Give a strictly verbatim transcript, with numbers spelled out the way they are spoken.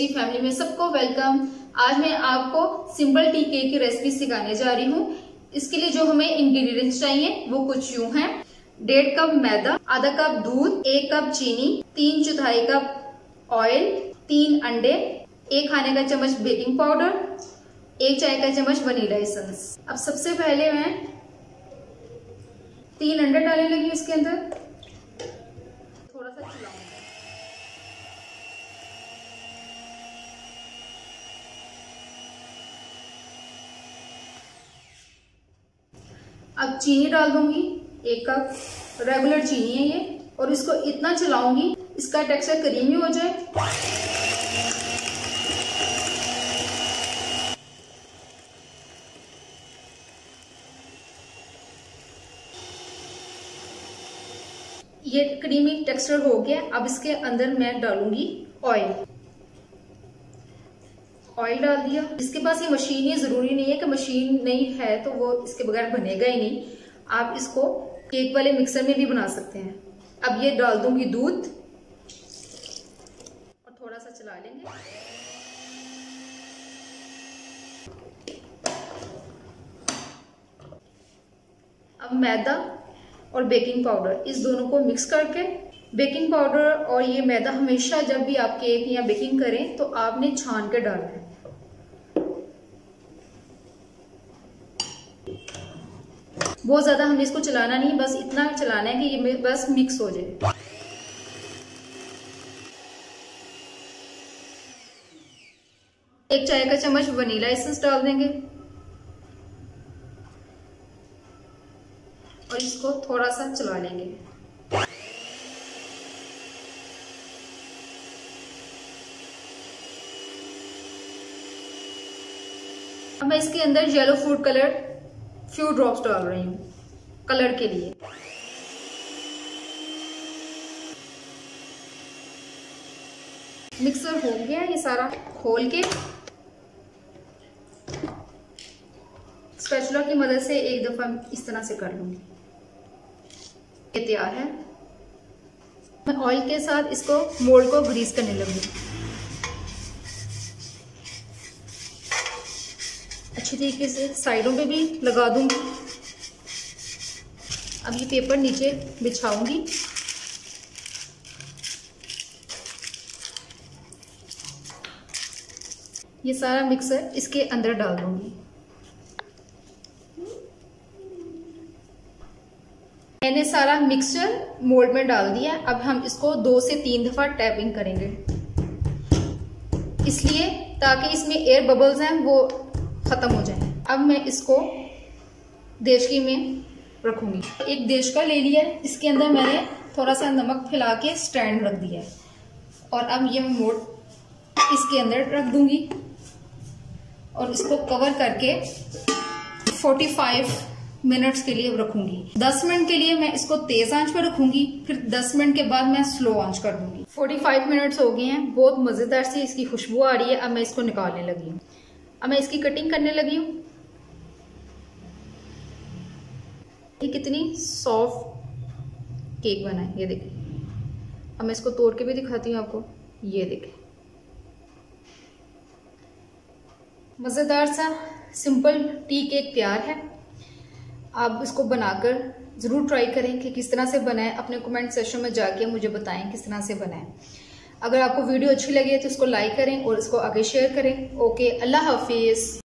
Family में सबको welcome. आज मैं आपको सिंपल टी केक की रेसिपी सिखाने जा रही हूँ। इसके लिए जो हमें इंग्रेडिएंट्स चाहिए वो कुछ यूं हैं। डेढ़ कप मैदा, आधा कप दूध, एक कप चीनी, तीन चौथाई कप ऑयल, तीन अंडे, एक खाने का चम्मच बेकिंग पाउडर, एक चाय का चम्मच वनीला एसेंस। अब सबसे पहले मैं तीन अंडे डालने लगी इसके अंदर, थोड़ा सा चलाऊंगी। अब चीनी डाल दूंगी, एक कप रेगुलर चीनी है ये, और इसको इतना चलाऊंगी इसका टेक्सचर क्रीमी हो जाए। ये क्रीमी टेक्सचर हो गया। अब इसके अंदर मैं डालूंगी ऑयल। ऑयल डाल दिया। इसके पास ये मशीन ही जरूरी नहीं है कि मशीन नहीं है तो वो इसके बगैर बनेगा ही नहीं। आप इसको केक वाले मिक्सर में भी बना सकते हैं। अब ये डाल दूंगी दूध और थोड़ा सा चला लेंगे। अब मैदा और बेकिंग पाउडर इस दोनों को मिक्स करके, बेकिंग पाउडर और ये मैदा हमेशा जब भी आप केक या बेकिंग करें तो आपने छान के डालना है। बहुत ज्यादा हमें इसको चलाना नहीं, बस इतना चलाना है कि ये बस मिक्स हो जाए। एक चाय का चम्मच वनीला एसेंस डाल देंगे और इसको थोड़ा सा चला लेंगे। अब मैं इसके अंदर yellow food colour few drops डाल रही हूँ कलर के लिए। मिक्सर हो गया ये सारा, खोल के स्पैचुला की मदद से एक दफा इस तरह से कर लूंगी। ये तैयार है। मैं ऑयल के साथ इसको मोल्ड को ग्रीस करने लगी। अच्छी तरीके से साइडों पे भी लगा दूंगी। अब ये पेपर नीचे बिछाऊंगी। ये सारा मिक्सर इसके अंदर डाल दूंगी। मैंने सारा मिक्सचर मोल्ड में डाल दिया। अब हम इसको दो से तीन दफा टैपिंग करेंगे, इसलिए ताकि इसमें एयर बबल्स हैं वो खत्म हो जाए। अब मैं इसको देशकी में रखूंगी। एक देश का ले लिया, इसके अंदर मैंने थोड़ा सा नमक फैला के स्टैंड रख दिया है और अब ये मैं मोल्ड इसके अंदर रख दूंगी और इसको कवर करके पैंतालीस मिनट्स के लिए रखूंगी। दस मिनट के लिए मैं इसको तेज आंच पर रखूंगी, फिर दस मिनट के बाद मैं स्लो आंच कर दूंगी। पैंतालीस मिनट्स हो गए हैं। बहुत मजेदार सी इसकी खुशबू आ रही है। अब मैं इसको निकालने लगी हूँ। अब मैं इसकी कटिंग करने लगी हूँ। ये कितनी सॉफ्ट केक बना है, ये देखें। अब मैं इसको तोड़ के भी दिखाती हूँ आपको। ये देखें, मजेदार सा सिंपल टी केक तैयार है। आप इसको बनाकर जरूर ट्राई करें कि किस तरह से बनाएं। अपने कमेंट सेक्शन में जाके मुझे बताएं किस तरह से बनाएं। अगर आपको वीडियो अच्छी लगे तो इसको लाइक करें और इसको आगे शेयर करें। ओके, अल्लाह हाफिज।